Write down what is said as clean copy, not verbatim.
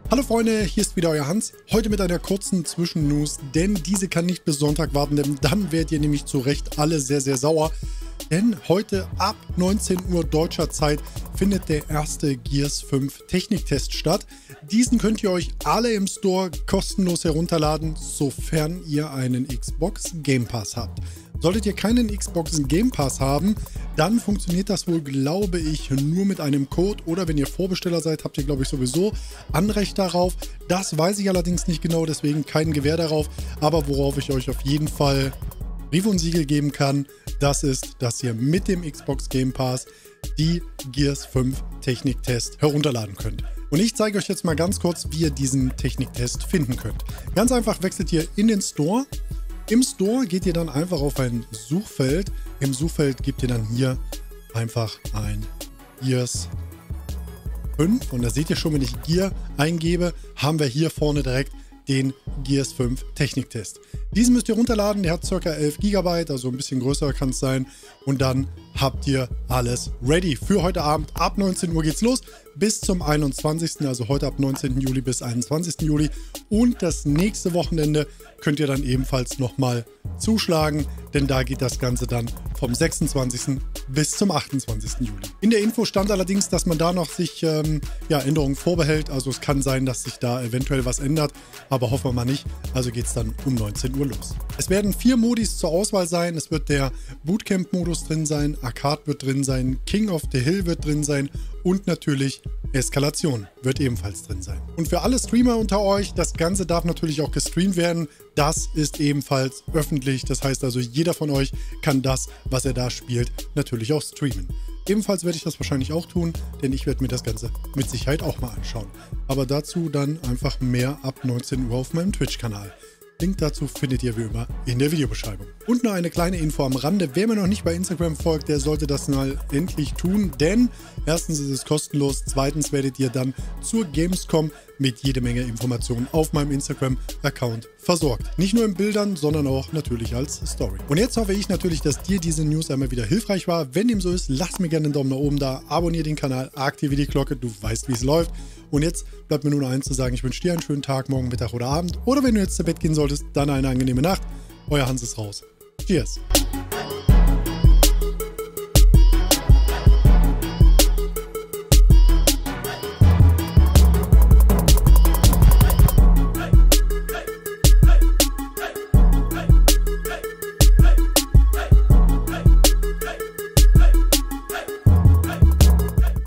Hallo Freunde, hier ist wieder euer Hans. Heute mit einer kurzen Zwischennews, denn diese kann nicht bis Sonntag warten, denn dann werdet ihr nämlich zu Recht alle sehr, sehr sauer. Denn heute ab 19 Uhr deutscher Zeit findet der erste Gears 5 Techniktest statt. Diesen könnt ihr euch alle im Store kostenlos herunterladen, sofern ihr einen Xbox Game Pass habt. Solltet ihr keinen Xbox Game Pass haben, dann funktioniert das wohl, glaube ich, nur mit einem Code. Oder wenn ihr Vorbesteller seid, habt ihr, glaube ich, sowieso Anrecht darauf. Das weiß ich allerdings nicht genau, deswegen kein Gewähr darauf. Aber worauf ich euch auf jeden Fall Brief und Siegel geben kann, das ist, dass ihr mit dem Xbox Game Pass die Gears 5 Techniktest herunterladen könnt. Und ich zeige euch jetzt mal ganz kurz, wie ihr diesen Techniktest finden könnt. Ganz einfach wechselt ihr in den Store. Im Store geht ihr dann einfach auf ein Suchfeld. Im Suchfeld gebt ihr dann hier einfach ein Gears 5. Und da seht ihr schon, wenn ich Gear eingebe, haben wir hier vorne direkt den Gears 5 Techniktest. Diesen müsst ihr runterladen, der hat ca. 11 GB, also ein bisschen größer kann es sein. Und dann habt ihr alles ready für heute Abend. Ab 19 Uhr geht's los bis zum 21. Also heute ab 19. Juli bis 21. Juli. Und das nächste Wochenende könnt ihr dann ebenfalls nochmal zuschlagen, denn da geht das Ganze dann vom 26. bis zum 28. Juli. In der Info stand allerdings, dass man da noch sich Änderungen vorbehält. Also es kann sein, dass sich da eventuell was ändert, aber hoffen wir mal nicht. Also geht es dann um 19 Uhr los. Es werden 4 Modis zur Auswahl sein. Es wird der Bootcamp-Modus drin sein, Arcade wird drin sein, King of the Hill wird drin sein und natürlich Eskalation wird ebenfalls drin sein. Und für alle Streamer unter euch, das Ganze darf natürlich auch gestreamt werden. Das ist ebenfalls öffentlich. Das heißt also, jeder von euch kann das, was er da spielt, natürlich auch streamen. Ebenfalls werde ich das wahrscheinlich auch tun, denn ich werde mir das Ganze mit Sicherheit auch mal anschauen. Aber dazu dann einfach mehr ab 19 Uhr auf meinem Twitch-Kanal. Link dazu findet ihr wie immer in der Videobeschreibung. Und noch eine kleine Info am Rande. Wer mir noch nicht bei Instagram folgt, der sollte das mal endlich tun, denn erstens ist es kostenlos, zweitens werdet ihr dann zur Gamescom mit jede Menge Informationen auf meinem Instagram-Account versorgt. Nicht nur in Bildern, sondern auch natürlich als Story. Und jetzt hoffe ich natürlich, dass dir diese News einmal wieder hilfreich war. Wenn dem so ist, lass mir gerne einen Daumen nach oben da, abonniere den Kanal, aktiviere die Glocke, du weißt, wie es läuft. Und jetzt bleibt mir nur noch eins zu sagen, ich wünsche dir einen schönen Tag, morgen, Mittag oder Abend. Oder wenn du jetzt zu Bett gehen solltest, dann eine angenehme Nacht. Euer Hans ist raus. Cheers!